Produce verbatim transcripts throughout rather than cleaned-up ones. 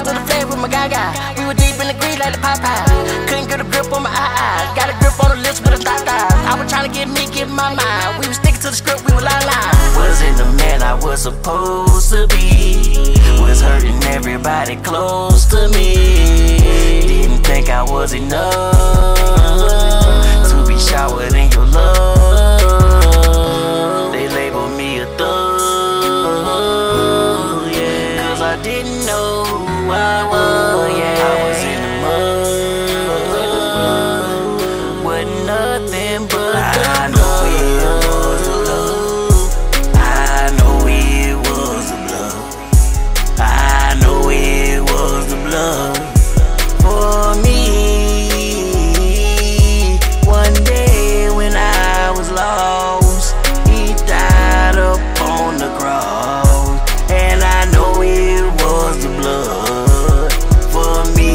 to the flag with my gaga. We were deep in the green like the Popeye. Couldn't get a grip on my eye. Got a grip on the lips with a thigh thigh. I was trying to get me, get my mind. We were sticking to the script, we were line line. Wasn't the man I was supposed to be. Was hurting everybody close to me. Didn't think I was enough to be showered in your love. They labeled me a thug, yeah, cause I didn't know who I was, yeah. I was in the mud, wasn't nothing but I know it was a love. I know it was a love. I know it was the blood for me. One day when I was lost, he died up on the cross, and I know it was the blood for me.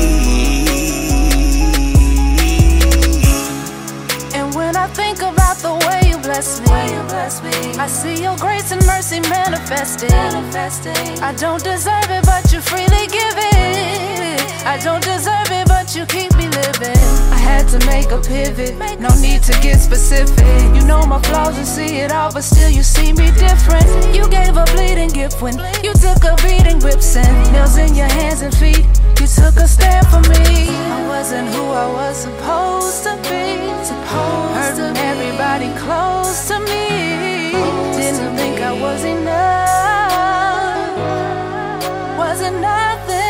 And when I think about the way you bless me, I see your grace and mercy manifested. I don't deserve it, but you freely give it. I don't deserve it, but you keep me living. I had to make a pivot, no need to get specific. You know my flaws and see it all, but still you see me different. You gave a bleeding gift when you took a beating, whips and nails in your hands and feet. You took a stand for me. I wasn't who I was supposed to be. Hurting everybody close to me. Didn't think I was enough. Wasn't nothing.